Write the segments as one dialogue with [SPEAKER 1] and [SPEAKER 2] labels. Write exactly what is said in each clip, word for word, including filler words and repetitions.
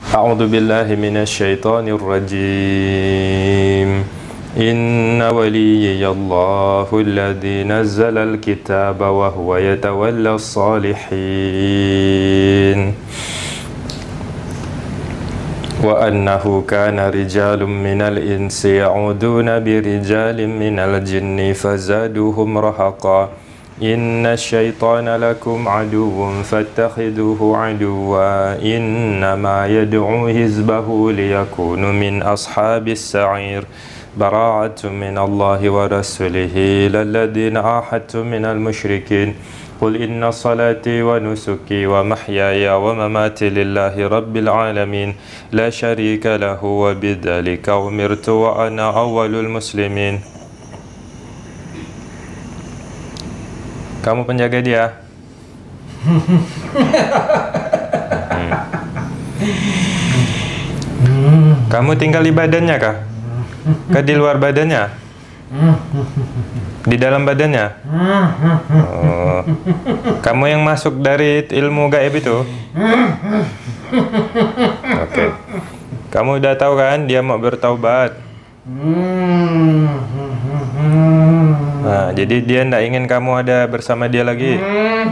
[SPEAKER 1] A'udzu billahi minasyaitonir rajim. Inna waliyallahu alladzi nazzala al-kitaba wa huwa yatawallas salihin. Wa annahu kana rijalun minal insi ya'uduna birijalin minal jinni fazaduhum rahaqa. Inna syaitana lakum aduwwun fattakhiduhu aduwwa. Innama yad'u hizbahu liyakunu min ashabis sa'ir. Bara'atun minallahi wa rasulihi lilladhina ahadtum minal musyrikin. Qul inna salati wa nusuki wa mahyaya wa mamati lillahi rabbil alamin la syarika lahu wa bidzalika umirtu wa ana awwalul muslimin. Kamu penjaga dia? hmm. Kamu tinggal di badannya kah? Kah di luar badannya? Di dalam badannya? Oh. Kamu yang masuk dari ilmu gaib itu? Oke. Okay. Kamu udah tahu kan dia mau bertaubat? Nah, jadi dia tidak ingin kamu ada bersama dia lagi.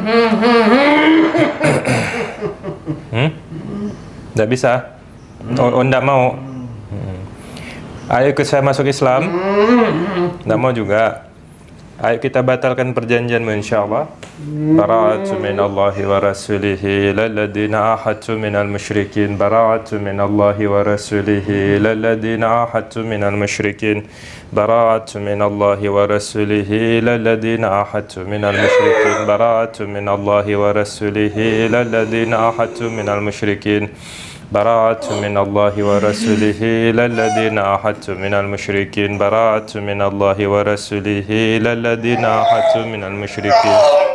[SPEAKER 1] Hmm? Tidak bisa? Oh, oh tidak mau? Hmm. Ayo ikut saya masuk Islam? Tidak mau juga? Ayo kita batalkan perjanjianmu insyaallah. Bara'atu minallahi wa rasulihi lilladhina ahadtum minal musyrikin. Bara'atu minallahi wa rasulihi lilladhina ahadtum minal musyrikin. Bara'atu minallahi wa rasulihi lilladhina ahadtum minal musyrikin. Bara'atu minallahi wa rasulihi lilladhina ahadtum minal musyrikin. Bara'atu minallahi wa rasulihi lilladhina ahadtum minal musyrikin. Bara'atu minallahi wa rasulihi lilladhina ahadtum minal musyrikin.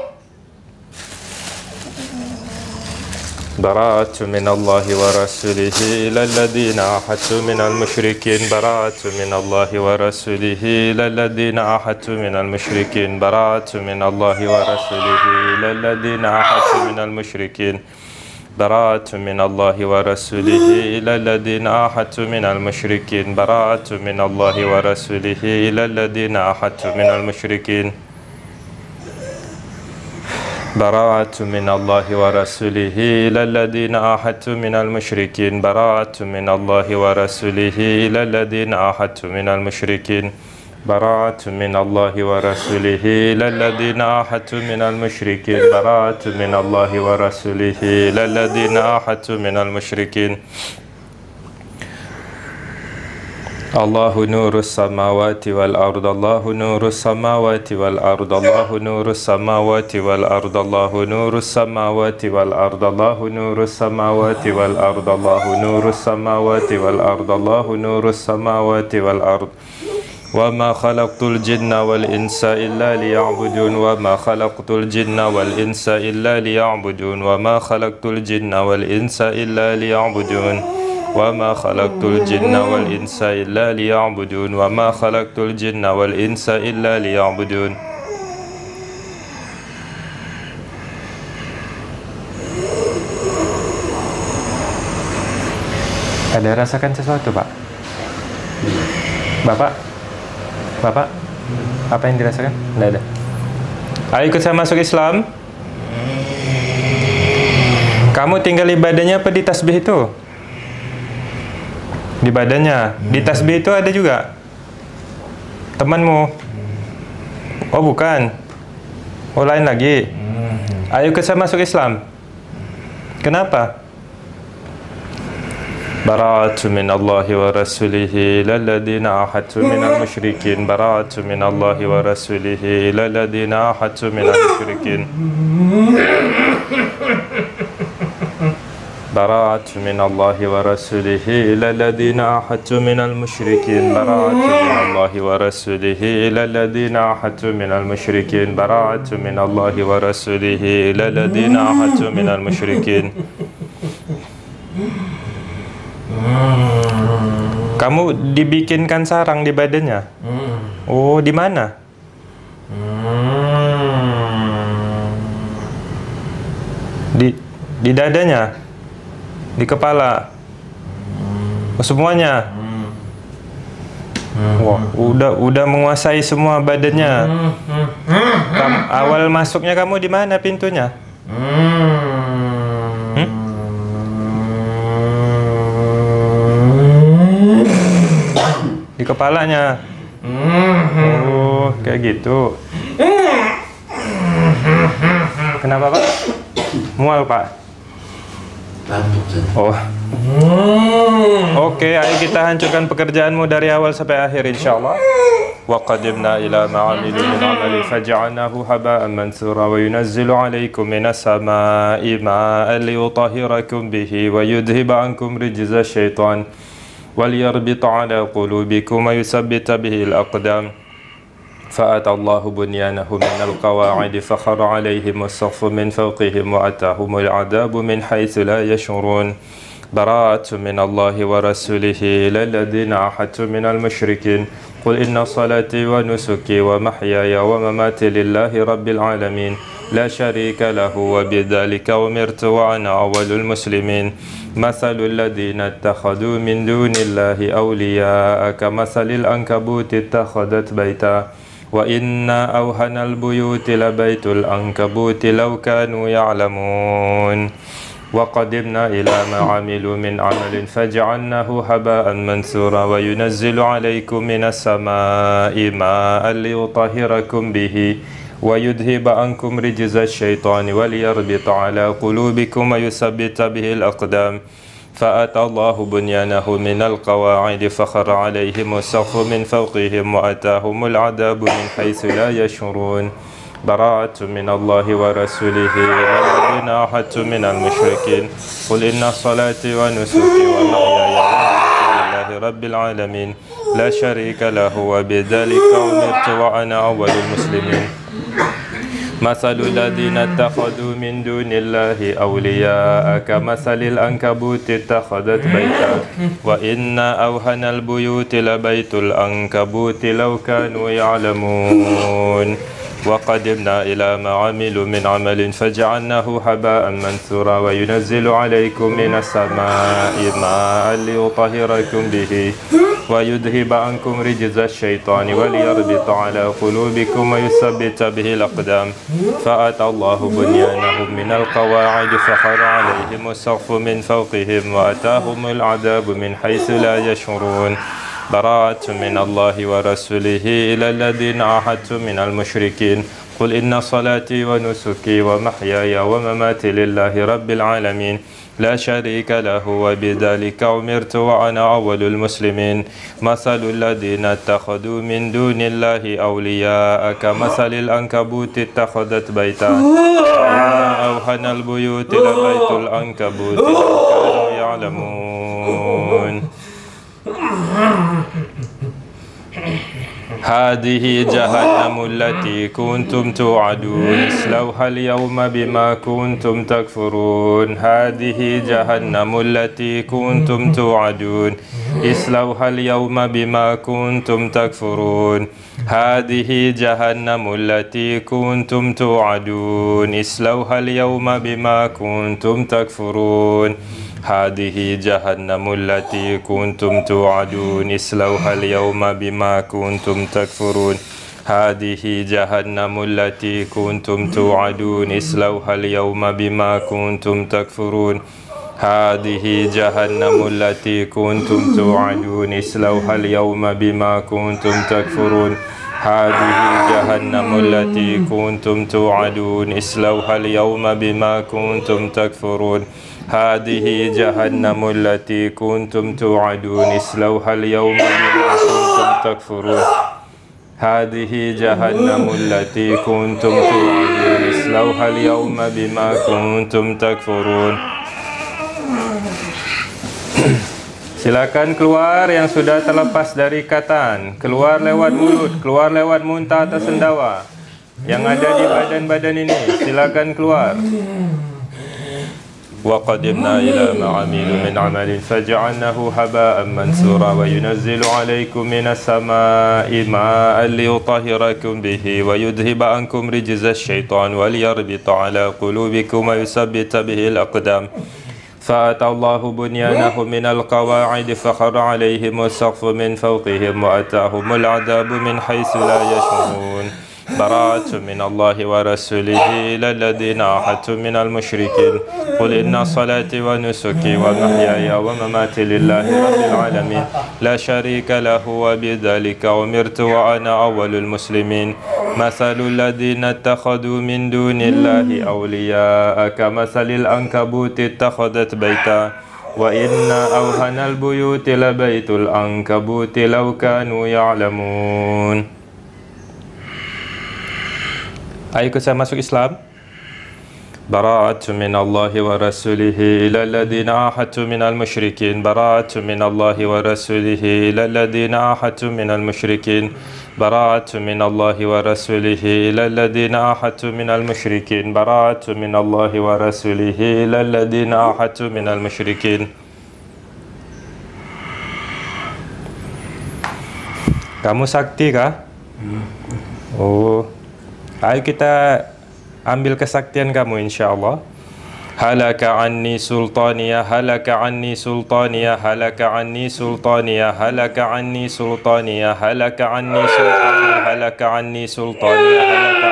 [SPEAKER 1] Bara'atu minallahi wa rasulihi lilladhina ahadtum minal musyrikin. Bara'atu minallahi wa rasulihi lilladhina ahadtum minal musyrikin. Bara'atu minallahi wa rasulihi lilladhina ahadtum minal musyrikin. Bara'atu minallahi wa rasulihi lilladhina ahadtum minal musyrikin. Bara'atu minallahi wa rasulihi lilladhina ahadtum minal musyrikin. Bara'atu minallahi wa rasulihi lilladhina ahadtum minal musyrikin. Bara'atu minallahi wa rasulihi lilladhina ahadtum minal musyrikin. Bara'atu minallahi wa rasulihi lilladhina ahadtum minal musyrikin. Bara'atu minallahi wa rasulihi lilladhina ahadtum minal musyrikin. Allahu nurus samawati wal ard. Allahu nurus samawati wal ard. Allahu nurus samawati wal ard. Allahu nurus samawati wal ard. Allahu nurus samawati wal ard. Allahu nurus samawati wal ard. Allahu nurus samawati wal ard. Wa ma khalaqtul jinna wal insa illa liya'budun. Wa ma khalaqtul jinna wal insa illa liya'budun. Wa ma khalaqtul jinna wal insa illa liya'budun. Wa ma khalaqtul jinna wal insa illa liya'budun. Wa ma khalaqtul jinna wal insa illa liya'budun. Ada rasakan sesuatu, Pak? Bapak? Bapak, apa yang dirasakan? Tidak ada. Ayo ikut saya masuk Islam. Kamu tinggal di badannya apa di tasbih itu? Di badannya. Di tasbih itu ada juga temanmu? Oh bukan. Oh lain lagi. Ayo ikut saya masuk Islam. Kenapa? Bara'atu minallahi wa rasulihi lilladhina ahadtum minal musyrikin. Bara'atu minallahi wa rasulihi lilladhina ahadtum minal musyrikin. Bara'atu minallahi wa rasulihi lilladhina ahadtum minal musyrikin. Bara'atu minallahi wa rasulihi lilladhina ahadtum minal musyrikin. Bara'atu minallahi wa rasulihi lilladhina ahadtum minal musyrikin. Kamu dibikinkan sarang di badannya? Oh, di mana? Di di dadanya, di kepala. semuanya. Wah, udah udah menguasai semua badannya. Kamu, awal masuknya kamu di mana pintunya? Hmm? Di kepalanya. Oh, kayak gitu. Kenapa, Pak? Mual, Pak? Oh. Oke, ayo kita hancurkan pekerjaanmu dari awal sampai akhir insyaallah. Wa qadimna ila ma 'amilu min 'amalin faj'alnahu haba'an mansura wa yunazzilu 'alaykum minas sama'i ma'an liyutahhirakum bihi wa yudhhiba 'ankum rijza syaitan wal yarbita 'ala qulubikum wa yuthabbita bihi al-aqdam. فأتى الله بنيانه من القواعد فخر عليهم السقف من فوقهم وأتاهم العذاب من حيث لا يشعرون براءة من الله ورسوله إلى الذين عاهدتم من المشركين قل إن صلاتي ونسكي ومحياي ومماتي لله رب العالمين لا شريك له وبذلك أمرت وأنا أول المسلمين مثل الذين اتخذوا من دون الله أولياء كمثل العنكبوت اتخذت بيتا وإن أوهن البيوت لبيت العنكبوت لو كانوا يعلمون وقدمنا إلى ما عملوا من عمل فجعلناه هباء منثورا وينزل عليكم من السماء ماء ليطهركم به ويذهب عنكم رجز الشيطان وليربط على قلوبكم ويثبت به الأقدام فأتى الله بنيانه من القواعد فخر عليهم السقف من فوقهم وأتاهم العذاب من حيث لا يشعرون براءة من الله ورسوله إلى الذين عاهدتم من المشركين قل إن صلاتي ونسكي ومحياي ومماتي لله رب العالمين لا شريك له وبذلك أمرت وأنا أول المسلمين مثل الذين اتخذوا من دون الله أولياء كمثل العنكبوت اتخذت بيتا وإن أوهن البيوت لبيت العنكبوت لو كانوا يعلمون وقدمنا إلى ما عملوا من عمل فجعلناه هباء منثورا وينزل عليكم من السماء ماء ليطهركم به ويذهب عنكم رجز الشيطان وليربط على قلوبكم ويثبت به الأقدام فأتى الله بنيانهم من القواعد فخر عليهم السقف من فوقهم وأتاهم العذاب من حيث لا يشعرون براءة من الله ورسوله إلى الذين عاهدتم من المشركين قل إن صلاتي ونسكي ومحياي ومماتي لله رب العالمين لا شريك له وبذلك أمرت وأنا أول المسلمين مثل الذين اتخذوا من دون الله أولياء كمثل العنكبوت اتخذت بيتا وإن أوهن البيوت لبيت العنكبوت لو كانوا يعلمون هذه جهنم التي كنتم توعدون اصلوها اليوم بما كنتم تكفرون هذه جهنم التي كنتم توعدون اصلوها اليوم بما كنتم تكفرون هذه جهنم التي كنتم توعدون اصلوها اليوم بما كنتم تكفرون هذه جهنم التي كنتم توعدون اصلوها اليوم بما كنتم تكفرون هذه جهنم التي كنتم توعدون اصلوها اليوم بما كنتم تكفرون هذه جهنم التي كنتم توعدون اصلوها اليوم بما كنتم تكفرون هذه جهنم التي كنتم توعدون اصلوها اليوم بما كنتم تكفرون هذه جهنم التي كنتم توعدون اصلوها اليوم بما كنتم تكفرون هذه جهنم التي كنتم توعدون اصلوها اليوم بما كنتم تكفرون. Silakan keluar yang sudah terlepas dari ikatan, keluar lewat mulut, keluar lewat muntah atau sendawa yang ada di badan-badan ini, silakan keluar. وقدمنا إلى ما عملوا من عمل فجعلناه هباء منثورا وينزل عليكم من السماء ماء ليطهركم به ويذهب عنكم رجز الشيطان وليربط على قلوبكم ويثبت به الأقدام فأتى الله بنيانهم من القواعد فخر عليهم السقف من فوقهم وأتاهم العذاب من حيث لا يشعرون براءة من الله ورسوله إلى الذين عاهدتم من المشركين قل إن صلاتي ونسكي ومحياي ومماتي لله رب العالمين لا شريك له وبذلك أمرت وأنا أول المسلمين مثل الذين اتخذوا من دون الله أولياء كمثل العنكبوت اتخذت بيتا وإن أوهن البيوت لبيت العنكبوت لو كانوا يعلمون. Ayo kita masuk Islam. Bara'atu min Allahi wa rasulihi ila alladhina ahadtu minal musyrikin. Bara'atu min Allahi wa rasulihi ila alladhina ahadtu minal musyrikin. Bara'atu min Allahi wa rasulihi ila alladhina ahadtu minal musyrikin. Bara'atu min Allahi wa rasulihi ila alladhina ahadtu minal musyrikin. Kamu sakti kah? Oh. Ayo kita ambil kesaktian kamu insyaAllah. Halaka anni sultaniya, halaka anni sultaniya, halaka anni sultaniya, halaka anni sultaniya, halaka anni sultaniya, halaka anni sultaniya,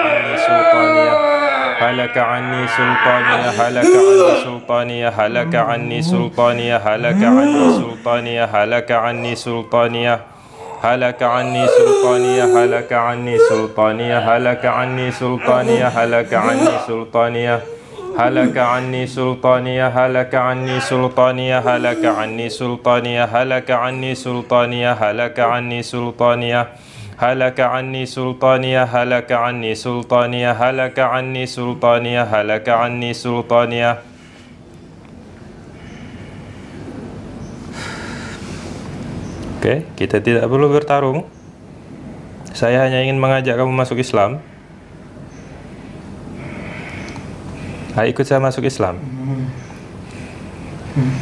[SPEAKER 1] halaka anni sultaniya, halaka anni sultaniya, halaka anni sultaniya, halaka anni sultaniya, halaka anni sultaniya, halaka anni sultaniya. هلك عني سلطانية هلك عني سلطانية هلك عني سلطانية هلك عني سلطانية هلك عني سلطانية هلك عني سلطانية هلك عني سلطانية هلك عني سلطانية هلك عني سلطانية هلك عني سلطانية هلك عني سلطانية هلك عني سلطانية هلك عني سلطانية. Oke, okay, kita tidak perlu bertarung. Saya hanya ingin mengajak kamu masuk Islam. Ayo ikut saya masuk Islam.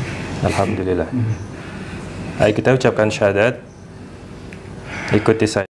[SPEAKER 1] Alhamdulillah. Ayo kita ucapkan syahadat. Ikuti saya.